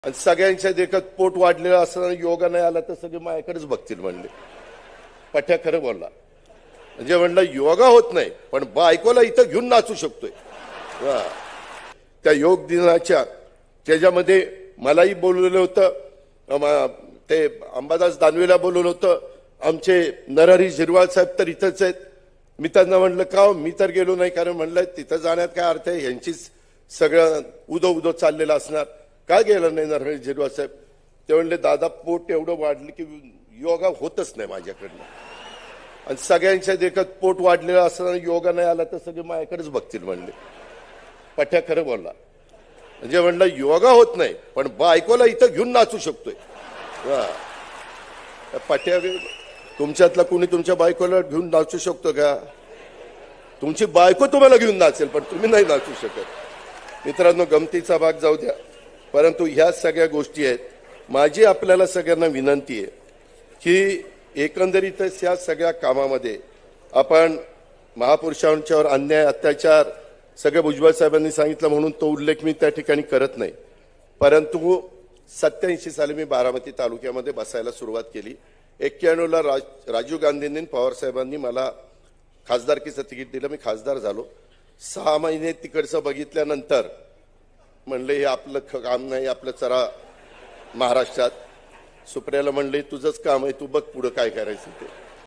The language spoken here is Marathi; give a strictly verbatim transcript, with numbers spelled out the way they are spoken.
आणि सगळ्यांच्या देखत पोट वाढलेलं असताना योगा नाही आला तर सगळे माझ्याकडेच बघतील म्हणले. पठ्या खरं बोलला. म्हणजे म्हणलं योगा होत नाही पण बायकोला इथं घेऊन नाचू शकतोय. त्या योग दिनाच्या त्याच्यामध्ये मलाही बोलवलं होतं, ते अंबादास दानवेला बोलवलं होतं, आमचे नरहरी झिरवाळ साहेब तर इथंच आहेत. मी त्यांना म्हणलं का मी तर गेलो नाही, कारण म्हणलं तिथं जाण्यात काय अर्थ आहे, यांचीच सगळं उदो उदो चाललेलं असणार, काय गेलं नाही नरहरी झिरवाळ साहेब. ते म्हणले दादा पोट एवढं वाढलं की योगा होतच नाही माझ्याकडनं, आणि सगळ्यांच्या देखत पोट वाढलेलं असताना योगा नाही आला तर सगळे माझ्याकडेच बघतील म्हणले. पठ्या खरं बोलला. म्हणजे म्हणलं योगा होत नाही पण बायकोला इथं घेऊन नाचू शकतोय. पठ्या तुमच्यातला कोणी तुमच्या बायकोला घेऊन नाचू शकतो का? तुमची बायको तुम्हाला घेऊन नाचेल पण तुम्ही नाही नाचू शकत. मित्रांनो, गमतीचा भाग जाऊ द्या, परंतु ह्या सगळ्या गोष्टी आहेत. माझी आपल्याला सगळ्यांना विनंती आहे की एकंदरीतच या सगळ्या कामामध्ये आपण महापुरुषांच्यावर अन्याय अत्याचार सगळे भुजबळ साहेबांनी सांगितलं म्हणून तो उल्लेख मी त्या ठिकाणी करत नाही, परंतु सत्याऐंशी साली मी बारामती तालुक्यामध्ये बसायला सुरुवात केली. एक्क्याण्णवला राज राजीव गांधींनी पवार साहेबांनी मला खासदारकीचं तिकीट दिलं, मी खासदार झालो. सहा महिने तिकडचं बघितल्यानंतर म्हणले हे आपलं काम नाही, आपलं चरा महाराष्ट्रात. सुप्रियाला म्हणले तुझंच काम आहे, तू बघ पुढं काय करायचं ते.